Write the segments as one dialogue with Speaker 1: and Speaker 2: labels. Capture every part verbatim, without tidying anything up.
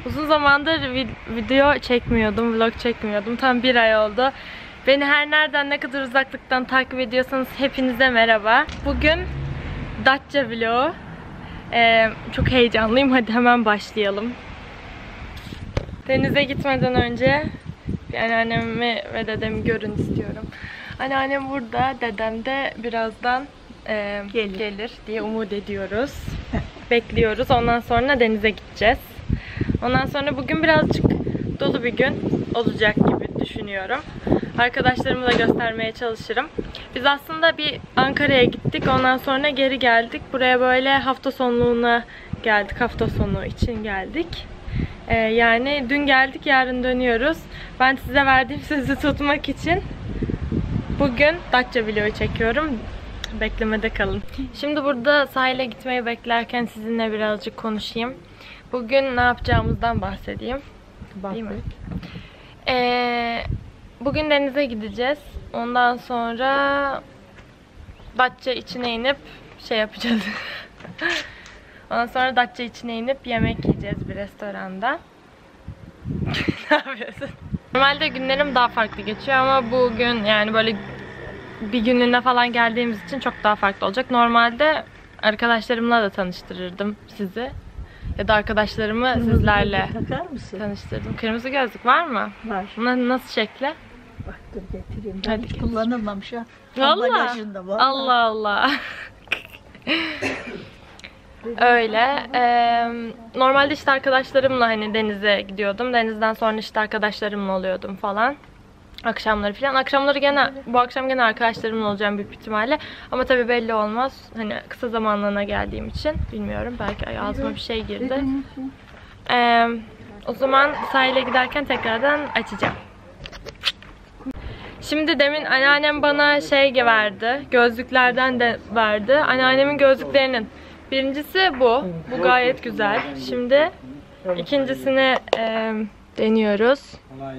Speaker 1: Uzun zamandır video çekmiyordum, vlog çekmiyordum. Tam bir ay oldu. Beni her nereden ne kadar uzaklıktan takip ediyorsanız hepinize merhaba. Bugün Datça vlogu. Ee, çok heyecanlıyım. Hadi hemen başlayalım. Denize gitmeden önce bir anneannemi ve dedemi görün istiyorum. Anneannem burada, dedem de birazdan e, gelir. gelir diye umut ediyoruz. Bekliyoruz. Ondan sonra denize gideceğiz. Ondan sonra bugün birazcık dolu bir gün olacak gibi düşünüyorum. Arkadaşlarımı da göstermeye çalışırım. Biz aslında bir Ankara'ya gittik. Ondan sonra geri geldik. Buraya böyle hafta sonluğuna geldik. Hafta sonu için geldik. Ee, yani dün geldik, yarın dönüyoruz. Ben size verdiğim sözü tutmak için bugün Datça vlogu çekiyorum. Beklemede kalın. Şimdi burada sahile gitmeyi beklerken sizinle birazcık konuşayım. Bugün ne yapacağımızdan bahsedeyim. Değil mi? Ee, bugün denize gideceğiz. Ondan sonra Datça içine inip şey yapacağız. Ondan sonra Datça içine inip yemek yiyeceğiz bir restoranda. Ne yapıyorsun? Normalde günlerim daha farklı geçiyor ama bugün yani böyle bir günlüğüne falan geldiğimiz için çok daha farklı olacak. Normalde arkadaşlarımla da tanıştırırdım sizi. Ya da arkadaşlarımı kırmızı sizlerle tanıştırdım. Kırmızı gözlük var mı?
Speaker 2: Var.
Speaker 1: Buna nasıl şekli?
Speaker 2: Bak dur getireyim. Ben
Speaker 1: hadi
Speaker 2: hiç
Speaker 1: getir.
Speaker 2: kullanılmamış ha.
Speaker 1: Vallahi. Allah Allah. Öyle. Ee, normalde işte arkadaşlarımla hani denize gidiyordum. Denizden sonra işte arkadaşlarımla oluyordum falan. Akşamları falan. Akşamları gene bu akşam gene arkadaşlarımla olacağım büyük ihtimalle. Ama tabii belli olmaz. Hani kısa zamanlığına geldiğim için bilmiyorum. Belki ağzıma bir şey girdi. Ee, o zaman sahile giderken tekrardan açacağım. Şimdi demin anneannem bana şey verdi. Gözlüklerden de verdi. Anneannemin gözlüklerinin birincisi bu. Bu gayet güzel. Şimdi ikincisini e, deniyoruz.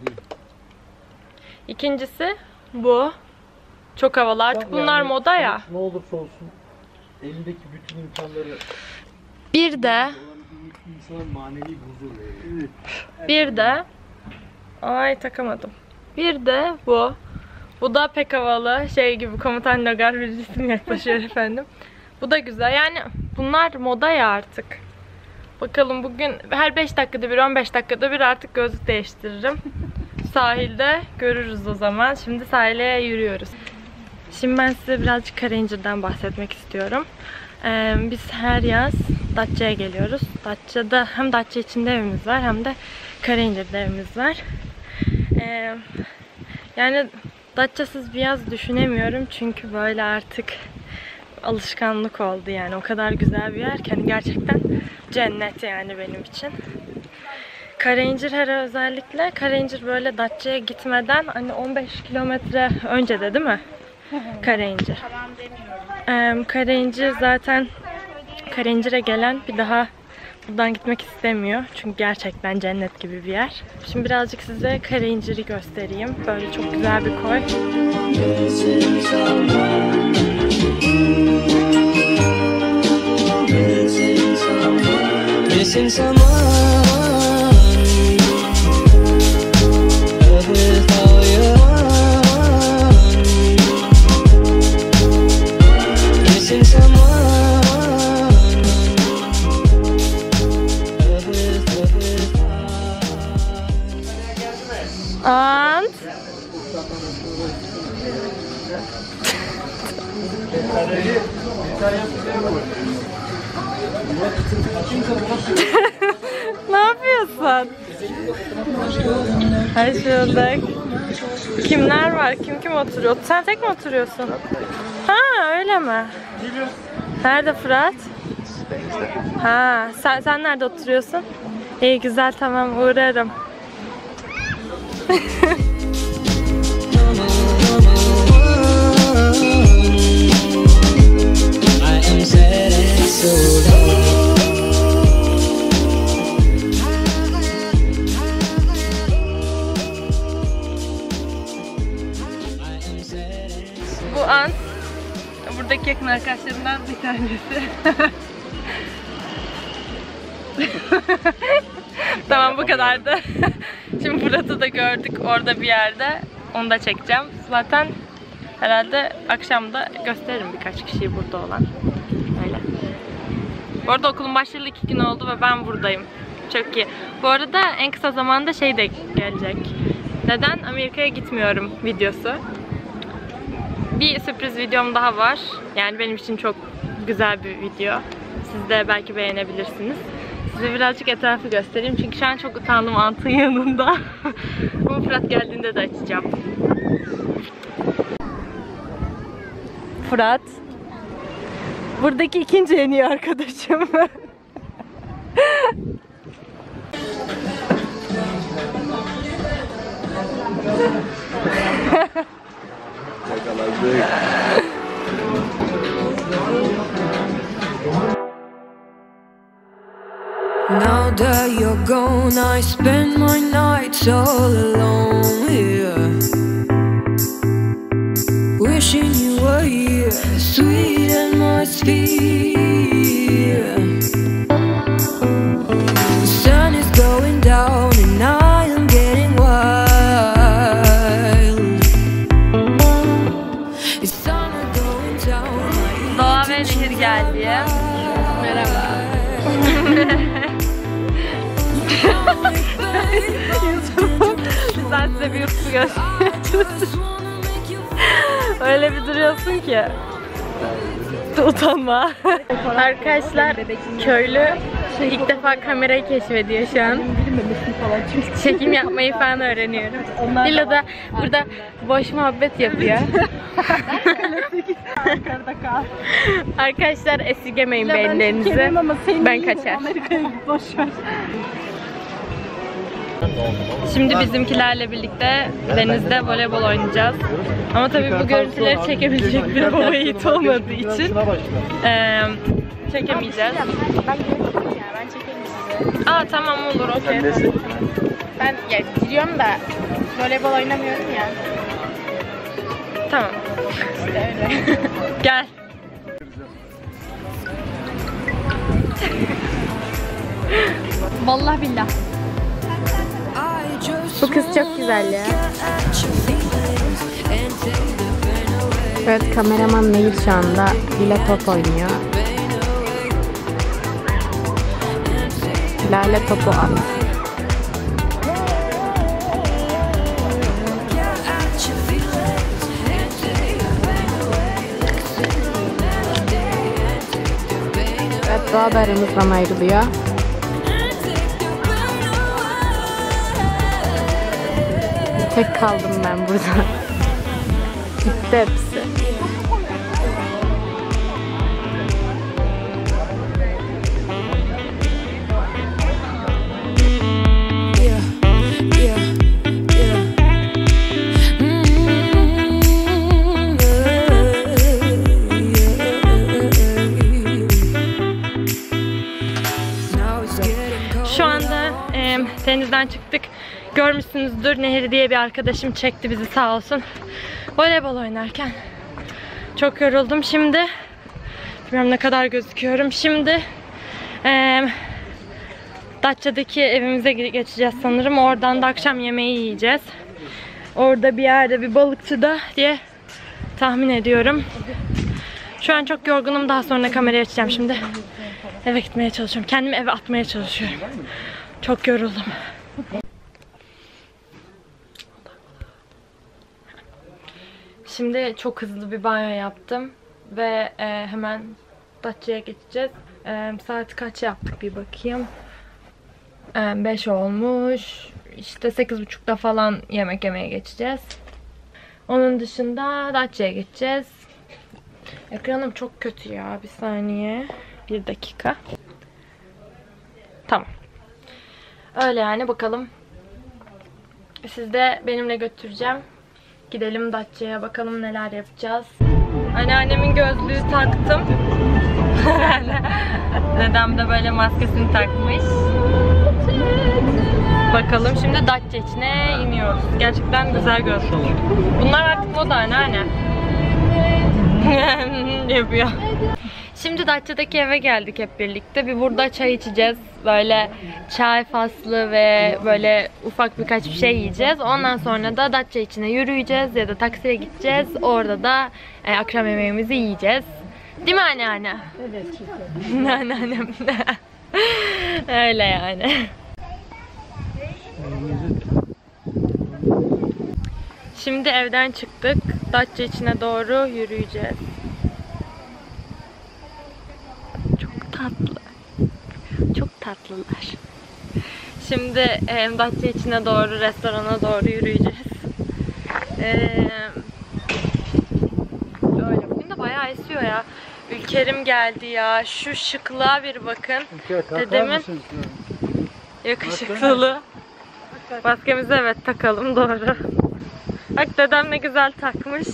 Speaker 1: İkincisi bu. Çok havalı. Artık bunlar yani, moda ya.
Speaker 3: Ne olursa olsun elindeki bütün imkanları
Speaker 1: bir de
Speaker 3: insanın manevi huzur veriyor.
Speaker 1: Bir de ay takamadım. Bir de bu. Bu da pek havalı. Şey gibi Komutan Logar bir cisim yaklaşıyor efendim. Bu da güzel. Yani bunlar moda ya artık. Bakalım bugün her beş dakikada bir, on beş dakikada bir artık gözlük değiştiririm. Sahilde görürüz o zaman. Şimdi sahile yürüyoruz. Şimdi ben size birazcık Karaincir'den bahsetmek istiyorum. Ee, biz her yaz Datça'ya geliyoruz. Datça'da hem Datça içinde evimiz var hem de Karaincir'de evimiz var. Ee, yani Datça'sız bir yaz düşünemiyorum çünkü böyle artık alışkanlık oldu yani. O kadar güzel bir yer ki hani gerçekten cennet yani benim için. Karaincir her özellikle Karaincir böyle Datça'ya gitmeden hani on beş kilometre önce de değil mi? Karaincir. Ee, Karaincir zaten Karaincir'e gelen bir daha buradan gitmek istemiyor. Çünkü gerçekten cennet gibi bir yer. Şimdi birazcık size Karaincir'i göstereyim. Böyle çok güzel bir koy. Missing someone. Ant. Ne yapıyorsun? Hoş bulduk. Kimler var? Kim kim oturuyor? Sen tek mi oturuyorsun? Ha öyle mi? Nerede Fırat? Ha sen, sen nerede oturuyorsun? İyi güzel, tamam, uğrarım. Bu Ant, buradaki yakın arkadaşlarımdan bir tanesi. Tamam, Video bu kadardı. Şimdi Fırat'ı da gördük orada bir yerde. Onu da çekeceğim. Zaten herhalde akşam da gösteririm birkaç kişiyi burada olan. Öyle. Bu arada okulun başlayalı iki gün oldu ve ben buradayım. Çok iyi. Bu arada en kısa zamanda şey de gelecek. Neden Amerika'ya gitmiyorum videosu. Bir sürpriz videom daha var. Yani benim için çok güzel bir video. Siz de belki beğenebilirsiniz. Size birazcık etrafı göstereyim. Çünkü şu an çok utandım Ant'ın yanında. Bu Fırat geldiğinde de açacağım. Fırat. Buradaki ikinci en iyi arkadaşım.
Speaker 4: Now that you're gone, I spend my nights all alone here, wishing you were here, sweet atmosphere. The sun is going down and I am getting wild. It's summer going down.
Speaker 1: Doğa ve Nehir geldi. Merhaba. Ben size bir YouTube'u göstereceğim. Öyle bir duruyorsun ki. Utanma. Arkadaşlar köylü ilk defa kamerayı keşfediyor şu an. Çekim yapmayı falan öğreniyorum. Lila da burada boş muhabbet yapıyor. Arkadaşlar esirgemeyin beğenilerinizi. Ben kaçar. Şimdi bizimkilerle birlikte denizde voleybol oynayacağız. Ama tabii bu görüntüleri çekebilecek bir baba yiğit olmadığı için e, çekemeyeceğiz.
Speaker 5: Ben görüyorum ya, ben çekemeyeceğim.
Speaker 1: Aa tamam olur, okey.
Speaker 5: Ben ya, biliyorum da voleybol oynamıyorum ya.
Speaker 1: Tamam.
Speaker 5: İşte öyle.
Speaker 1: Gel.
Speaker 5: Vallahi billah.
Speaker 1: Bu kız çok güzel ya.
Speaker 6: Evet, kameraman Nehir şu anda Lila top oynuyor. Lale topu al. Evet, Doğa da aramızdan ayrılıyor. Tek kaldım ben burada. Gitti hepsi.
Speaker 1: Şu anda e, denizden çıktık. Görmüşsünüzdür, Nehir diye bir arkadaşım çekti bizi sağ olsun. Voleybol oynarken çok yoruldum. Şimdi bilmiyorum ne kadar gözüküyorum. Şimdi e, Datça'daki evimize geçeceğiz sanırım. Oradan da akşam yemeği yiyeceğiz. Orada bir yerde, bir balıkçıda diye tahmin ediyorum. Şu an çok yorgunum. Daha sonra kamerayı açacağım şimdi. Eve gitmeye çalışıyorum. Kendimi eve atmaya çalışıyorum. Çok yoruldum. Şimdi çok hızlı bir banyo yaptım ve e, hemen Datça'ya geçeceğiz. E, saat kaç yaptık bir bakayım. E, beş olmuş. İşte sekiz buçukta falan yemek yemeye geçeceğiz. Onun dışında Datça'ya geçeceğiz. Ekranım çok kötü ya. Bir saniye. Bir dakika. Tamam. Öyle yani, bakalım. Siz de benimle götüreceğim. Gidelim Datça'ya, bakalım neler yapacağız. Anneannemin gözlüğü taktım. Dedem de böyle maskesini takmış. Bakalım şimdi Datça içine iniyoruz. Gerçekten güzel gözlük. Bunlar artık moda anneanne. Yapıyor. Şimdi Datça'daki eve geldik hep birlikte. Bir burada çay içeceğiz. Böyle çay faslı ve böyle ufak birkaç bir şey yiyeceğiz. Ondan sonra da Datça içine yürüyeceğiz ya da taksiye gideceğiz. Orada da e, akşam yemeğimizi yiyeceğiz. Değil mi anneanne?
Speaker 2: Evet.
Speaker 1: Anneannem. Öyle yani. Şimdi evden çıktık. Datça içine doğru yürüyeceğiz. Çok tatlı. Çok tatlılar. Şimdi e, Datça içine doğru, restorana doğru yürüyeceğiz. Ee, öyle. Bugün de bayağı esiyor ya. Ülkerim geldi ya. Şu şıklığa bir bakın. Dedemin yakışıklılığı. Maskemizi evet takalım, doğru. Bak dedem ne güzel takmış.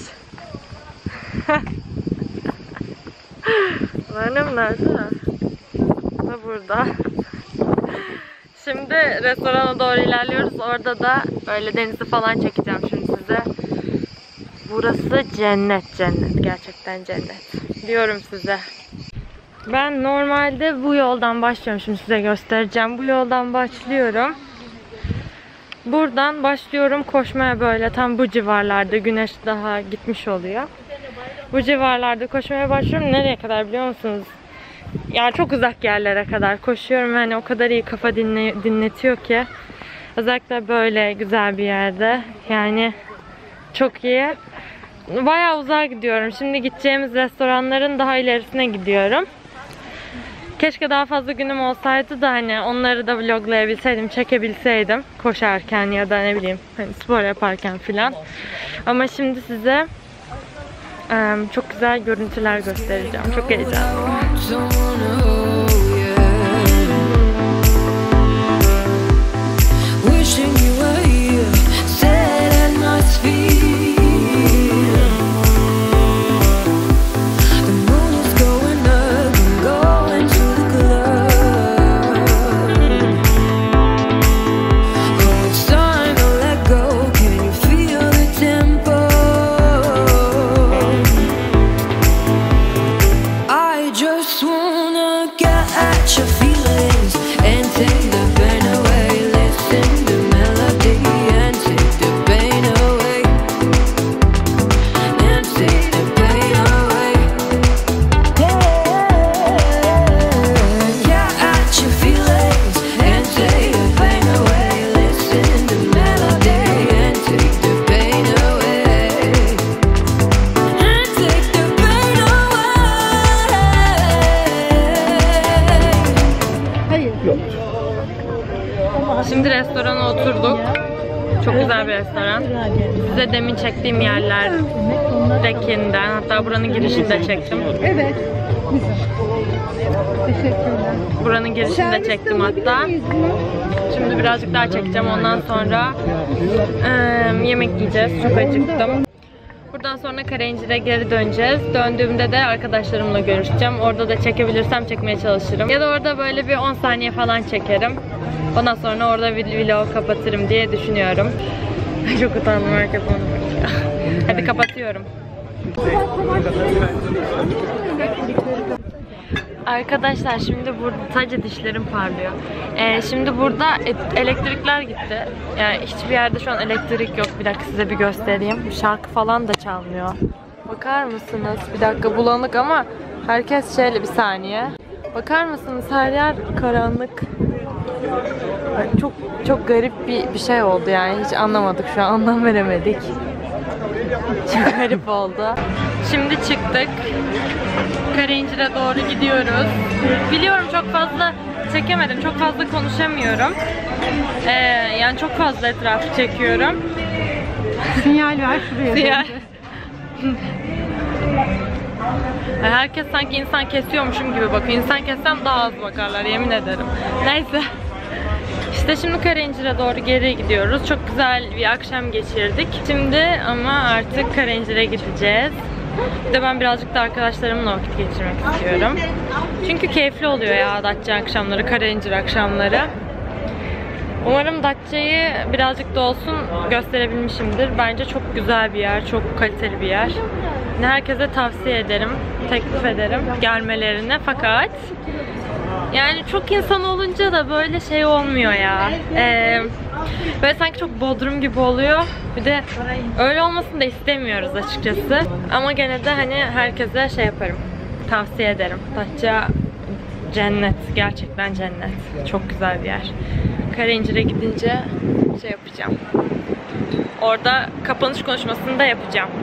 Speaker 1: Benim nerede? Da burada. Şimdi restorana doğru ilerliyoruz. Orada da böyle denizi falan çekeceğim şimdi size. Burası cennet cennet. Gerçekten cennet. Diyorum size. Ben normalde bu yoldan başlıyorum. Şimdi size göstereceğim. Bu yoldan başlıyorum. Buradan başlıyorum koşmaya, böyle tam bu civarlarda, güneş daha gitmiş oluyor. Bu civarlarda koşmaya başlıyorum. Nereye kadar biliyor musunuz? Ya çok uzak yerlere kadar koşuyorum. Yani o kadar iyi kafa dinle, dinletiyor ki. Özellikle böyle güzel bir yerde. Yani çok iyi. Bayağı uzağa gidiyorum. Şimdi gideceğimiz restoranların daha ilerisine gidiyorum. Keşke daha fazla günüm olsaydı da hani onları da vloglayabilseydim, çekebilseydim koşarken ya da ne bileyim hani spor yaparken filan. Ama şimdi size um, çok güzel görüntüler göstereceğim. Çok heyecanlıyım. Şimdi restorana oturduk. Çok güzel bir restoran. Size demin çektiğim yerlerdekinden, hatta buranın girişini de çektim.
Speaker 2: Evet. Güzel. Teşekkürler.
Speaker 1: Buranın girişini de çektim hatta. Şimdi birazcık daha çekeceğim. Ondan sonra e, yemek yiyeceğiz. Çok acıktım. Buradan sonra Karayincir'e geri döneceğiz. Döndüğümde de arkadaşlarımla görüşeceğim. Orada da çekebilirsem çekmeye çalışırım. Ya da orada böyle bir on saniye falan çekerim. Ondan sonra orada vlog kapatırım diye düşünüyorum. Çok utandım, herkes onu bakıyor. Hadi kapatıyorum. Arkadaşlar şimdi burada sadece dişlerim parlıyor. Ee, şimdi burada elektrikler gitti. Yani hiçbir yerde şu an elektrik yok. Bir dakika size bir göstereyim. Şarkı falan da çalmıyor. Bakar mısınız? Bir dakika, bulanık ama herkes şöyle, bir saniye. Bakar mısınız? Her yer karanlık. Çok çok garip bir bir şey oldu yani. Hiç anlamadık şu an. Anlam veremedik. Çok garip oldu. Şimdi çıktık. Karayincir'e doğru gidiyoruz. Biliyorum çok fazla çekemedim. Çok fazla konuşamıyorum. Ee, yani çok fazla etrafı çekiyorum.
Speaker 2: Sinyal ver şuraya.
Speaker 1: Sinyal. Herkes sanki insan kesiyormuşum gibi bakıyor. İnsan kessem daha az bakarlar, yemin ederim. Neyse. İşte şimdi Karayincir'e doğru geri gidiyoruz. Çok güzel bir akşam geçirdik. Şimdi ama artık Karayincir'e gideceğiz. Bir de ben birazcık da arkadaşlarımla vakit geçirmek istiyorum. Çünkü keyifli oluyor ya Datça akşamları, Karayincir akşamları. Umarım Datça'yı birazcık da olsun gösterebilmişimdir. Bence çok güzel bir yer, çok kaliteli bir yer. Herkese tavsiye ederim. teklif ederim gelmelerini fakat yani çok insan olunca da böyle şey olmuyor ya. Ee, böyle sanki çok bodrum gibi oluyor. Bir de öyle olmasını da istemiyoruz açıkçası. Ama gene de hani herkese şey yaparım. Tavsiye ederim. Datça cennet. Gerçekten cennet. Çok güzel bir yer. Karayincir'e gidince şey yapacağım. Orada kapanış konuşmasını da yapacağım.